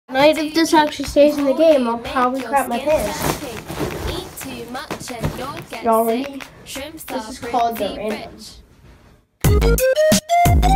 Tonight, if this actually stays in the game, I'll probably crap my pants. Y'all ready? This is called the random.